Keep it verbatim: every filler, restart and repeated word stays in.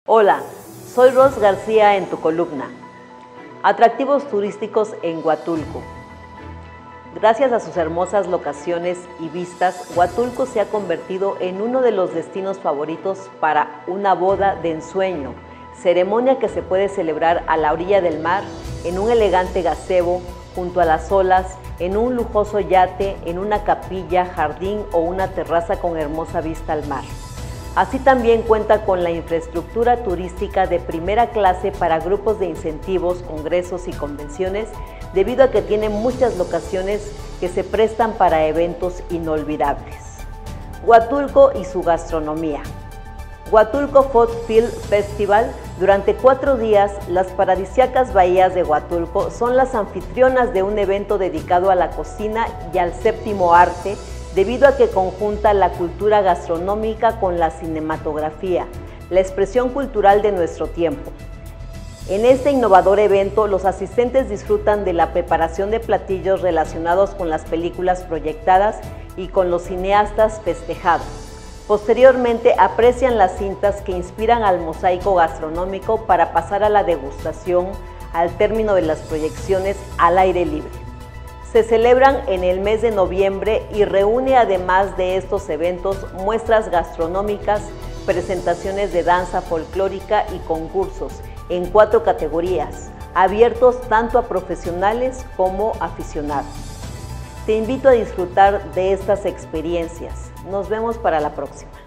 Hola, soy Ros García en tu columna. Atractivos turísticos en Huatulco. Gracias a sus hermosas locaciones y vistas, Huatulco se ha convertido en uno de los destinos favoritos para una boda de ensueño, ceremonia que se puede celebrar a la orilla del mar, en un elegante gazebo, junto a las olas, en un lujoso yate, en una capilla, jardín o una terraza con hermosa vista al mar. Así también cuenta con la infraestructura turística de primera clase para grupos de incentivos, congresos y convenciones, debido a que tiene muchas locaciones que se prestan para eventos inolvidables. Huatulco y su gastronomía. Huatulco Food Film Festival. Durante cuatro días, las paradisíacas bahías de Huatulco son las anfitrionas de un evento dedicado a la cocina y al séptimo arte, debido a que conjunta la cultura gastronómica con la cinematografía, la expresión cultural de nuestro tiempo. En este innovador evento, los asistentes disfrutan de la preparación de platillos relacionados con las películas proyectadas y con los cineastas festejados. Posteriormente, aprecian las cintas que inspiran al mosaico gastronómico para pasar a la degustación al término de las proyecciones al aire libre. Se celebran en el mes de noviembre y reúne, además de estos eventos, muestras gastronómicas, presentaciones de danza folclórica y concursos en cuatro categorías, abiertos tanto a profesionales como aficionados. Te invito a disfrutar de estas experiencias. Nos vemos para la próxima.